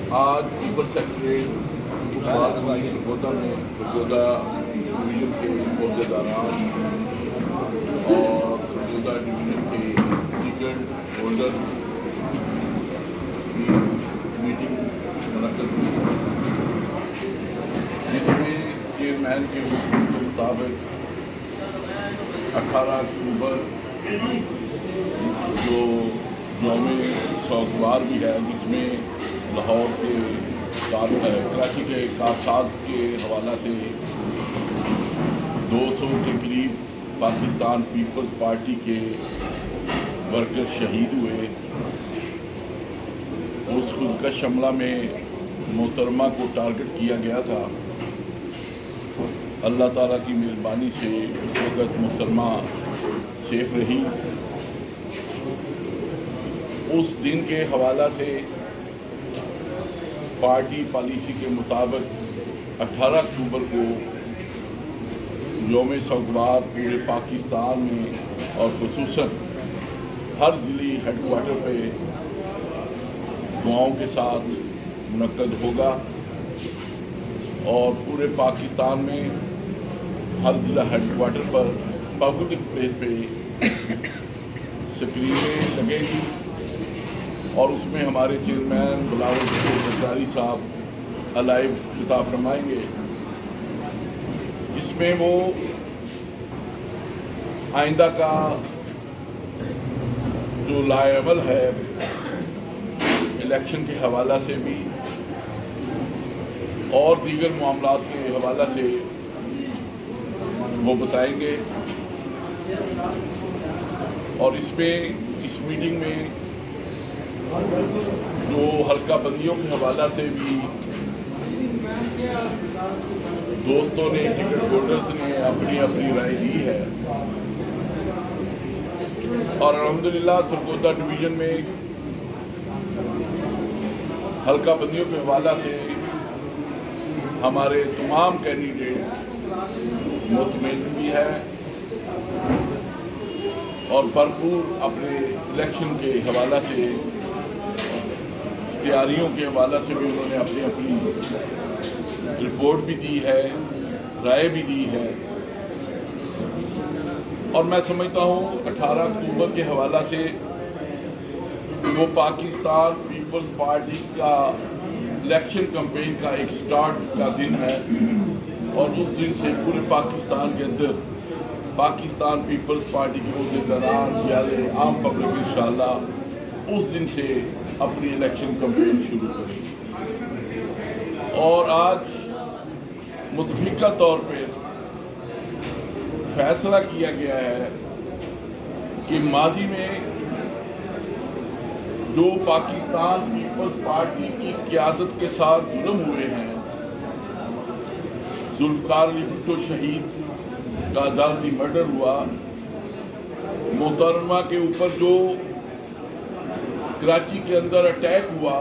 آج اوپر سیکٹریٹ سرگودا میں سرگودا ڈویژن کے عہدیداران اور سرگودا ڈویژن کے ٹکٹ ہولڈر کی میٹنگ منعقد ہوئی، جس میں چیئرمین کے حکم کے مطابق 18 اکتوبر جو یوم سوگوار بھی ہے، جس میں لاہور کے کراچی کے کارساز کے حوالہ سے 200 کے قریب پاکستان پیپلز پارٹی کے ورکر شہید ہوئے۔ اس خودکش حملہ میں محترمہ کو ٹارگٹ کیا گیا تھا۔ اللہ تعالیٰ کی مہربانی سے اس وقت محترمہ سیف رہی۔ اس دن کے حوالہ سے پارٹی پالیسی کے مطابق 18 اکتوبر کو یوم سوگوار پورے پاکستان میں اور خصوصاً ہر ضلعی ہیڈ کوارٹر پہ دعاؤں کے ساتھ منعقد ہوگا، اور پورے پاکستان میں ہر ضلع ہیڈ کوارٹر پر پبلک پلیس پہ سکرینیں لگے گی، اور اس میں ہمارے چیئرمین بلاول زرداری صاحب الائیو خطاب فرمائیں گے، جس میں وہ آئندہ کا جو لائے عمل ہے الیکشن کے حوالہ سے بھی اور دیگر معاملات کے حوالہ سے وہ بتائیں گے، اور اس میٹنگ میں جو حلقہ بندیوں کے حوالہ سے بھی دوستوں نے ٹکٹ ہولڈرز نے اپنی رائے دی ہے، اور الحمدللہ سرگودا ڈویژن میں حلقہ بندیوں کے حوالہ سے ہمارے تمام کینڈیڈیٹ مطمئن بھی ہے، اور بھرپور اپنے الیکشن کے حوالہ سے تیاریوں کے حوالہ سے بھی انہوں نے اپنی رپورٹ بھی دی ہے، رائے بھی دی ہے۔ اور میں سمجھتا ہوں 18 اکتوبر کے حوالہ سے وہ پاکستان پیپلز پارٹی کا الیکشن کمپین کا ایک سٹارٹ کا دن ہے، اور اس دن سے پورے پاکستان کے اندر پاکستان پیپلز پارٹی کے عہدیداران یا عام پبلک انشاءاللہ اس دن سے اپنی الیکشن کمپین شروع کریں۔ اور آج متفقہ طور پہ فیصلہ کیا گیا ہے کہ ماضی میں جو پاکستان پیپلز پارٹی کی قیادت کے ساتھ ظلم ہوئے ہیں، ذوالفقار علی بھٹو شہید کا عدالتی مرڈر ہوا، محترمہ کے اوپر جو کراچی کے اندر اٹیک ہوا،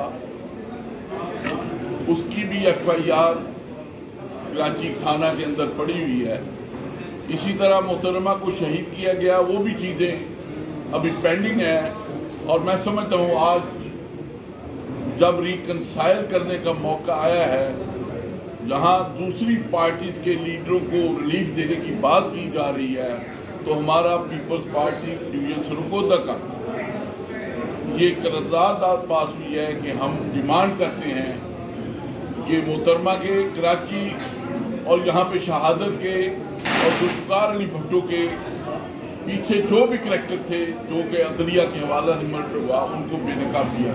اس کی بھی FIR کراچی تھانہ کے اندر پڑی ہوئی ہے۔ اسی طرح محترمہ کو شہید کیا گیا، وہ بھی چیزیں ابھی پینڈنگ ہیں، اور میں سمجھتا ہوں آج جب ریکنسائل کرنے کا موقع آیا ہے، جہاں دوسری پارٹیز کے لیڈروں کو ریلیف دینے کی بات کی جا رہی ہے، تو ہمارا پیپلز پارٹی ڈویژن سرگودا کا یہ قرارداد پاس ہوئی ہے کہ ہم ڈیمانڈ کرتے ہیں کہ محترمہ کے کراچی اور یہاں پہ شہادت کے اور ذوالفقار علی بھٹو کے پیچھے جو بھی کریکٹر تھے جو کہ عدلیہ کے حوالہ سے مرڈر ہوا، ان کو بے نقاب کیا۔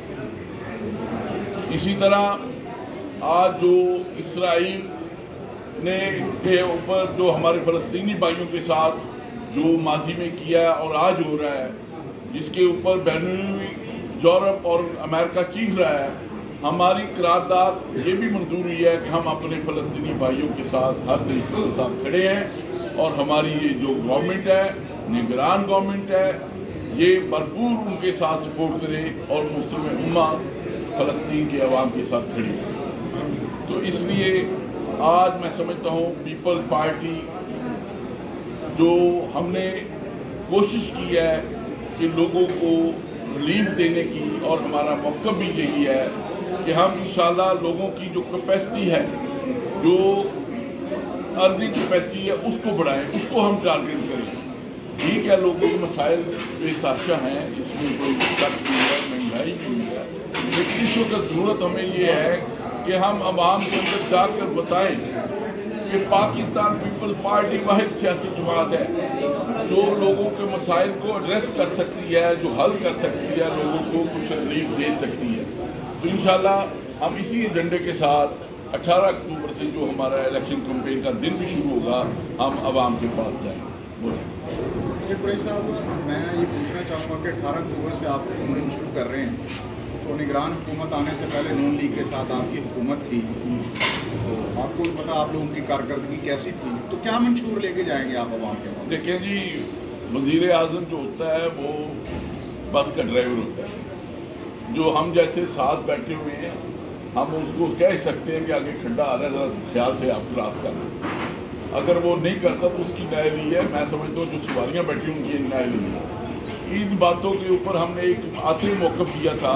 اسی طرح آج جو اسرائیل نے کے اوپر جو ہمارے فلسطینی بھائیوں کے ساتھ جو ماضی میں کیا اور آج ہو رہا ہے، جس کے اوپر بین یورپ اور امریکہ چیخ رہا ہے، ہماری قرارداد یہ بھی منظور ہوئی ہے کہ ہم اپنے فلسطینی بھائیوں کے ساتھ ہر طریقے کے ساتھ کھڑے ہیں، اور ہماری یہ جو گورنمنٹ ہے، نگران گورنمنٹ ہے، یہ بھرپور ان کے ساتھ سپورٹ کرے اور مسلم امہ فلسطین کے عوام کے ساتھ کھڑی ہے۔ تو اس لیے آج میں سمجھتا ہوں پیپلز پارٹی جو ہم نے کوشش کی ہے کہ لوگوں کو ریلیف دینے کی، اور ہمارا موقف بھی یہی ہے کہ ہم انشاءاللہ لوگوں کی جو کیپیسٹی ہے، جو ارننگ کیپیسٹی ہے، اس کو بڑھائیں، اس کو ہم ٹارگیٹ کریں۔ ٹھیک ہے، لوگوں کے مسائل بے تحاشا ہیں، اس میں کوئی شک نہیں ہے، مہنگائی بھی ہوئی ہے، لیکن اس وقت ضرورت ہمیں یہ ہے کہ ہم عوام کے اندر جا کر بتائیں کہ پاکستان پیپل پارٹی واحد سیاسی جماعت ہے جو لوگوں کے مسائل کو ایڈریس کر سکتی ہے، جو حل کر سکتی ہے، لوگوں کو کچھ ریلیف دے سکتی ہے۔ تو انشاءاللہ ہم اسی ایجنڈے کے ساتھ 18 اکتوبر سے جو ہمارا الیکشن کمپین کا دن بھی شروع ہوگا، ہم عوام کے پاس جائیں گے۔ قریشی صاحب، میں یہ پوچھنا چاہوں گا کہ 18 اکتوبر سے آپ حکومت شروع کر رہے ہیں، تو نگران حکومت آنے سے پہلے نون لیگ کے ساتھ آپ کی حکومت تھی، تو آپ کو پتا آپ لوگوں کی کارکردگی کیسی تھی، تو کیا منشور لے کے جائیں گے آپ عوام کے پاس؟ دیکھیں جی، وزیر اعظم جو ہوتا ہے وہ بس کا ڈرائیور ہوتا ہے، جو ہم جیسے ساتھ بیٹھے ہوئے ہیں ہم اس کو کہہ سکتے ہیں کہ آگے کھڈا آ رہا ہے، ذرا خیال سے آپ کراس کرنا۔ اگر وہ نہیں کرتا تو اس کی نااہلی ہے، میں سمجھتا ہوں جو سواریاں بیٹھی ان کی نااہلی ہے۔ ان باتوں کے اوپر ہم نے ایک آخری موقف دیا تھا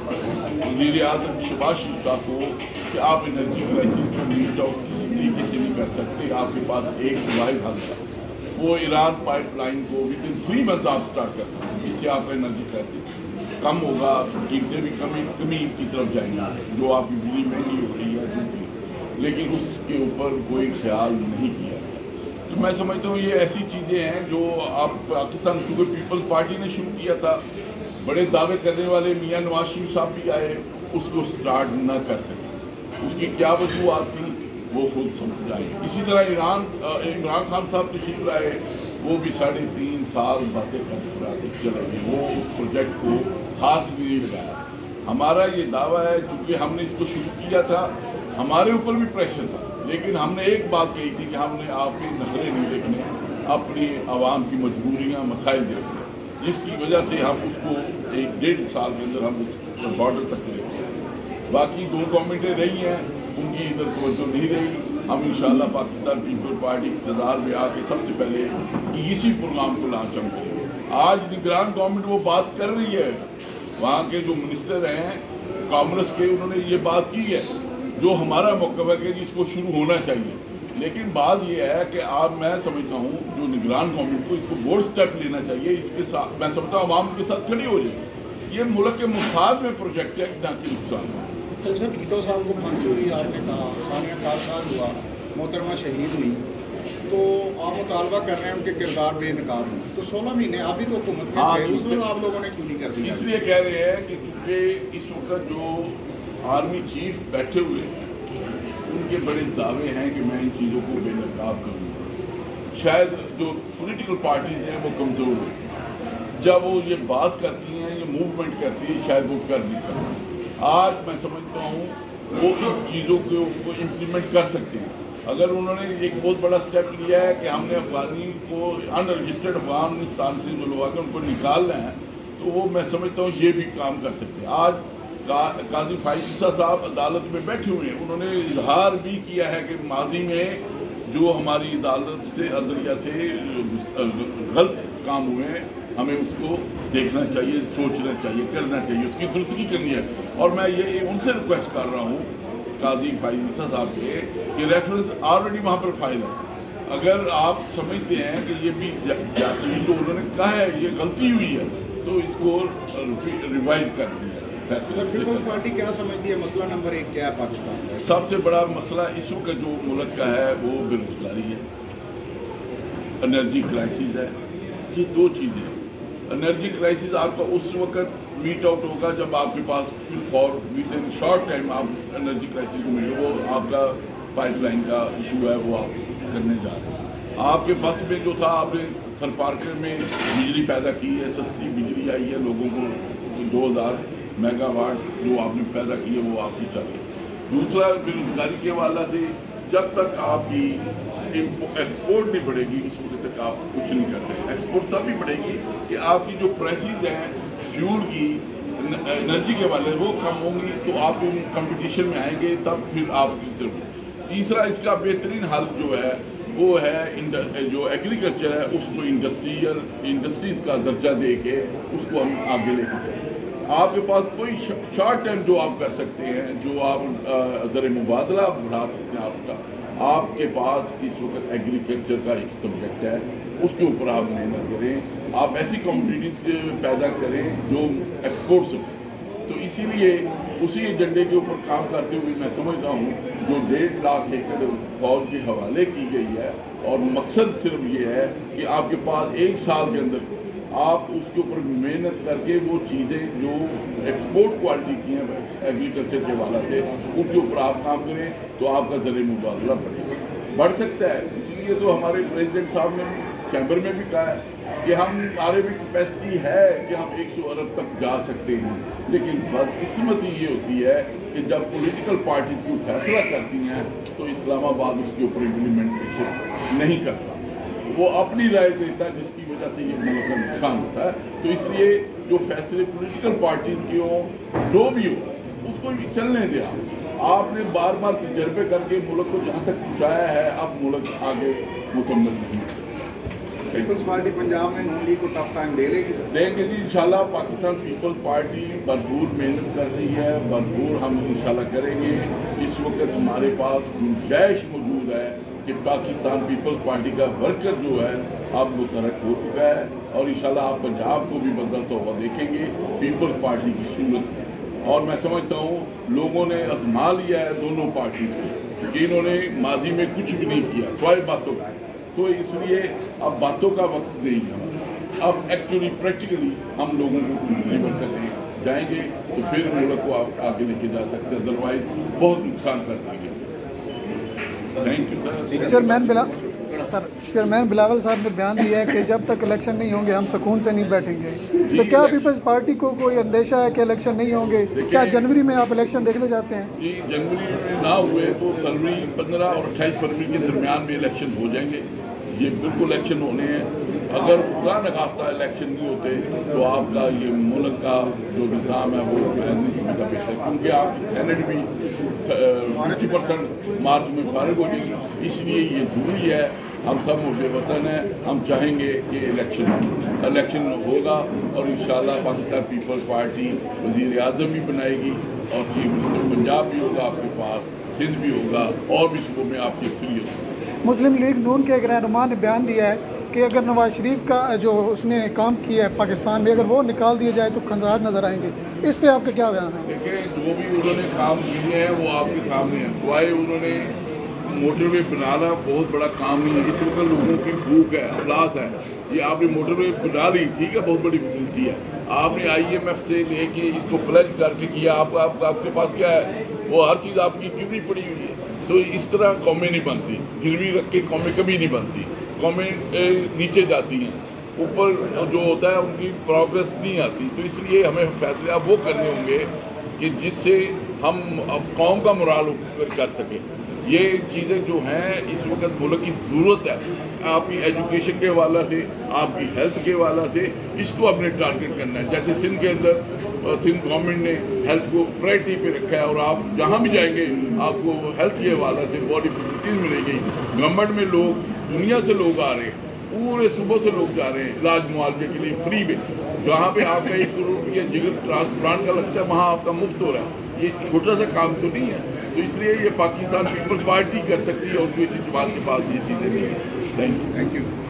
وزیر اعظم شہباز شریف صاحب کو کہ آپ انرجی کرائسس کو میٹ آؤٹ کسی طریقے سے نہیں کر سکتے، آپ کے پاس ایک واحد حل ہے، وہ ایران پائپ لائن کو ود ان 3 months آپ سٹارٹ کر سکتے ہیں۔ اس سے آپ کا انرجی کرائسس کم ہوگا، قیمتیں بھی کمی کی طرف جائیں گی، جو آپ کی بجلی مہنگی ہو رہی ہے جو بھی، لیکن اس کے اوپر کوئی خیال نہیں کیا۔ تو میں سمجھتا ہوں یہ ایسی چیزیں ہیں جو آپ پاکستان چونکہ پیپلز پارٹی نے شروع کیا تھا، بڑے دعوے کرنے والے میاں نواز شریف صاحب بھی آئے، اس کو سٹارٹ نہ کر سکے، اس کی کیا وجوہات تھیں وہ خود سمجھ آئے۔ اسی طرح عمران خان صاحب تشریف لائے، وہ بھی 3.5 سال باتیں کرتے چلے گئے، وہ اس پروجیکٹ کو ہاتھ بھی نہیں لگایا۔ ہمارا یہ دعویٰ ہے، چونکہ ہم نے اس کو شروع کیا تھا، ہمارے اوپر بھی پریشر تھا، لیکن ہم نے ایک بات کہی تھی کہ ہم نے آپ کے نخرے نہیں دیکھنے، اپنی عوام کی مجبوریاں مسائل دیکھنے، جس کی وجہ سے ہم اس کو 1.5 سال کے اندر ہم اس بارڈر تک لے گئے۔ باقی 2 گورنمنٹیں رہی ہیں، ان کی ادھر توجہ نہیں رہی۔ ہم انشاءاللہ پاکستان پیپل پارٹی اقتدار میں آ کے سب سے پہلے اسی پروگرام کو لانچ ہم کریں گے۔ آج نگران گورنمنٹ وہ بات کر رہی ہے، وہاں کے جو منسٹر ہیں کانگریس کے، انہوں نے یہ بات کی ہے، جو ہمارا موقف ہے کہ اس کو شروع ہونا چاہیے، لیکن بات یہ ہے کہ میں سمجھتا ہوں جو نگران گورنمنٹ کو اس کو بورڈ سٹیپ لینا چاہیے، اس کے ساتھ میں سمجھتا ہوں عوام کے ساتھ کھڑی ہو جائے۔ یہ ملک کے مفاد میں پروجیکٹ ہے، نہ کہ نقصان ہے۔ سر بھٹو صاحب کو پھانسی ہوئی، آپ نے کہا ثانیہ کارساز ہوا، محترمہ شہید ہوئی، تو آپ مطالبہ کر رہے ہیں ان کے کردار بے نقاب ہوں، تو 16 مہینے ابھی تو حکومت میں تھے، اس وقت آپ لوگوں نے کیوں نہیں کر دیا؟ اس لیے کہہ رہے ہیں کہ چونکہ اس وقت جو آرمی چیف بیٹھے ہوئے ان کے بڑے دعوے ہیں کہ میں ان چیزوں کو بے نقاب کروں گا، شاید جو پولیٹیکل پارٹیز ہیں وہ کمزور ہیں، جب وہ یہ بات کرتی ہیں، یہ موومنٹ کرتی ہیں، شاید وہ کر نہیں سکتے۔ آج میں سمجھتا ہوں وہ ان چیزوں کو امپلیمنٹ کر سکتے ہیں۔ اگر انہوں نے ایک بہت بڑا سٹیپ لیا ہے کہ ہم نے افغانی کو ان رجسٹرڈ افغانستان سے جو لوگ آتے ہیں ان کو نکالنا ہے، تو وہ میں سمجھتا ہوں یہ بھی کام کر سکتے ہیں۔ آج قاضی فائز عیسیٰ صاحب عدالت میں بیٹھے ہوئے ہیں، انہوں نے اظہار بھی کیا ہے کہ ماضی میں جو ہماری عدالت سے عدلیہ سے غلط کام ہوئے ہیں ہمیں اس کو دیکھنا چاہیے، سوچنا چاہیے، کرنا چاہیے، اس کی درستگی کرنی ہے۔ اور میں یہ ان سے ریکویسٹ کر رہا ہوں قاضی فائز عیسیٰ صاحب کے کہ ریفرنس آلریڈی وہاں پر فائل ہے، اگر آپ سمجھتے ہیں کہ یہ بھی جاتی جو انہوں نے کہا ہے یہ غلطی ہوئی ہے تو اس کو ریوائز کر دیا۔ سر پیپلز پارٹی کیا سمجھتی ہے مسئلہ نمبر 1 کیا ہے پاکستان کا؟ سب سے بڑا مسئلہ اس وقت جو ملک کا ہے وہ بے روزگاری ہے، انرجی کرائسس ہے۔ یہ 2 چیزیں ہیں۔ انرجی کرائسس آپ کا اس وقت میٹ آؤٹ ہوگا جب آپ کے پاس ود ان شارٹ ٹائم آپ انرجی کرائسس کو ملے، وہ آپ کا پائپ لائن کا ایشو ہے، وہ آپ کرنے جا رہے ہیں۔ آپ کے بس میں جو تھا، آپ نے تھر پارکر میں بجلی پیدا کی ہے، سستی بجلی آئی ہے، لوگوں کو 2000 میگا واٹ جو آپ نے پیدا کی ہے وہ آپ کی چل رہی۔ دوسرا بے روزگاری کے حوالے سے جب تک آپ کی ایکسپورٹ نہیں بڑھے گی اس وقت تک آپ کچھ نہیں کر سکتے۔ ایکسپورٹ تب بھی بڑھے گی کہ آپ کی جو پرائسز ہیں فیول کی، انرجی کے حوالے وہ کم ہوں گی، تو آپ کمپٹیشن میں آئیں گے، تب پھر آپ کی طرف۔ تیسرا اس کا بہترین حل جو ہے وہ ہے جو ایگریکلچر ہے اس کو انڈسٹریز کا درجہ دے کے اس کو ہم آگے لے کے چلیں۔ آپ کے پاس کوئی شارٹ ٹائم جو آپ کر سکتے ہیں، جو آپ زر مبادلہ بڑھا سکتے ہیں آپ کا، آپ کے پاس اس وقت ایگریکلچر کا ایک سبجیکٹ ہے، اس کے اوپر آپ محنت کریں، آپ ایسی کمیونٹیز پیدا کریں جو ایکسپورٹس ہوں. تو اسی لیے اسی ایجنڈے کے اوپر کام کرتے ہوئے میں سمجھتا ہوں جو 1.5 لاکھ ایکڑ فوج کے حوالے کی گئی ہے، اور مقصد صرف یہ ہے کہ آپ کے پاس 1 سال کے اندر آپ اس کے اوپر محنت کر کے وہ چیزیں جو ایکسپورٹ کوالٹی کی ہیں ایگریکلچر کے حوالے سے ان کے اوپر آپ کام کریں تو آپ کا زر مبادلہ بڑھ سکتا ہے. اسی لیے تو ہمارے پریزیڈنٹ صاحب نے بھی چیمبر میں بھی کہا ہے کہ ہمارے بھی کیپیسٹی ہے کہ ہم 100 ارب تک جا سکتے ہیں، لیکن بدقسمتی یہ ہوتی ہے کہ جب پولیٹیکل پارٹیز کوئی فیصلہ کرتی ہیں تو اسلام آباد اس کے اوپر امپلیمنٹیشن نہیں کرتا، وہ اپنی رائے دیتا ہے جس کی وجہ سے یہ ملک کا نقصان ہوتا ہے. تو اس لیے جو فیصلے پولیٹیکل پارٹیز کی ہوں جو بھی ہو اس کو چلنے دیا. آپ نے بار بار تجربے کر کے ملک کو جہاں تک پہنچایا ہے، اب ملک آگے مکمل نہیں ہے. پیپلز پارٹی پنجاب میں نون لیگ کو ٹف ٹائم دے گی؟ دیں گے جی انشاءاللہ. پاکستان پیپلز پارٹی بھرپور محنت کر رہی ہے، بھرپور ہم انشاءاللہ کریں گے. اس وقت ہمارے پاس گنجائش موجود ہے کہ پاکستان پیپلز پارٹی کا ورکر جو ہے اب متحرک ہو چکا ہے، اور انشاءاللہ آپ پنجاب کو بھی بدلتا ہوا دیکھیں گے پیپلز پارٹی کی صورت. اور میں سمجھتا ہوں لوگوں نے آزما لیا ہے دونوں پارٹیز کو کہ انہوں نے ماضی میں کچھ بھی نہیں کیا سوائے باتوں کا. تو اس لیے اب باتوں کا وقت نہیں ہے، اب ایکچولی پریکٹیکلی ہم لوگوں کو ڈلیور کرنے جائیں گے تو پھر ملک کو آپ آگے لے کے جا سکتے ہیں، ادروائز بہت نقصان کر دیں گے. Thank you sir. Chairman Bilawal صاحب نے بیان دیا ہے کہ جب تک الیکشن نہیں ہوں گے ہم سکون سے نہیں بیٹھیں گے. تو کیا پیپلز پارٹی کو کوئی اندیشہ ہے کہ الیکشن نہیں ہوں گے؟ کیا جنوری میں آپ الیکشن دیکھنا چاہتے ہیں؟ جی جنوری میں نہ ہوئے تو فروری 15 اور 28 فروری کے درمیان میں الیکشن ہو جائیں گے. یہ بالکل الیکشن ہونے ہیں. اگر خدا نخواستہ الیکشن نہیں ہوتے تو آپ کا یہ ملک کا جو نظام ہے وہ نہیں سمجھا بیٹھتا، کیونکہ آپ کی سینٹ بھی 50% مارچ میں فارغ ہو جائے گی. اس لیے یہ ضروری ہے، ہم سب محب وطن ہیں، ہم چاہیں گے کہ الیکشن ہوگا، اور انشاءاللہ پاکستان پیپلز پارٹی وزیر اعظم بھی بنائے گی، اور چیف منسٹر پنجاب بھی ہوگا آپ کے پاس، سندھ بھی ہوگا، اور بھی صوبوں میں آپ کی اکثریت ہوگی. مسلم لیگ نون کے ایک رہنما نے بیان دیا ہے کہ اگر نواز شریف کا جو اس نے کام کیا ہے پاکستان میں، اگر وہ نکال دیا جائے تو خندرات نظر آئیں گے. اس پہ آپ کا کیا بیان ہے؟ دیکھیں جو بھی انہوں نے کام کیے ہیں وہ آپ کے سامنے ہیں، سوائے انہوں نے موٹر وے بنانا بہت بڑا کام نہیں ہے. اس وقت لوگوں کی بھوک ہے، افلاس ہے. یہ آپ نے موٹر وے بنا لی، ٹھیک ہے، بہت بڑی فیسلٹی ہے. آپ نے IMF سے لے کے اس کو پلج کر کے کیا، آپ کے پاس کیا ہے؟ وہ ہر چیز آپ کی گروی پڑی ہوئی ہے. تو اس طرح قومیں نہیں بنتی، گروی رکھ کے قومیں کبھی نہیں بنتی. قومیں نیچے جاتی ہیں، اوپر جو ہوتا ہے ان کی پروگرس نہیں آتی. تو اس لیے ہمیں فیصلے اب وہ کرنے ہوں گے کہ جس سے ہم اب قوم کا مرال اوپر کر سکیں. یہ چیزیں جو ہیں اس وقت ملک کی ضرورت ہے، آپ کی ایجوکیشن کے حوالے سے، آپ کی ہیلتھ کے حوالے سے، اس کو اپنے ٹارگٹ کرنا ہے. جیسے سندھ کے اندر سندھ گورنمنٹ نے ہیلتھ کو پرائرٹی پہ رکھا ہے، اور آپ جہاں بھی جائیں گے آپ کو ہیلتھ کے حوالے سے بہت فیسلٹیز ملے گی. گورنمنٹ میں لوگ دنیا سے لوگ آ رہے ہیں، پورے صوبوں سے لوگ جا رہے ہیں علاج معالجے کے لیے فری میں. جہاں پہ آپ کا 1 کروڑ روپیہ جگر ٹرانسپلانٹ کا لگتا ہے وہاں آپ کا مفت ہو رہا ہے. یہ چھوٹا سا کام تو نہیں ہے. تو اس لیے یہ پاکستان پیپلز پارٹی کر سکتی ہے، اور کسی جماعت کے پاس یہ چیزیں نہیں ہیں. Thank you.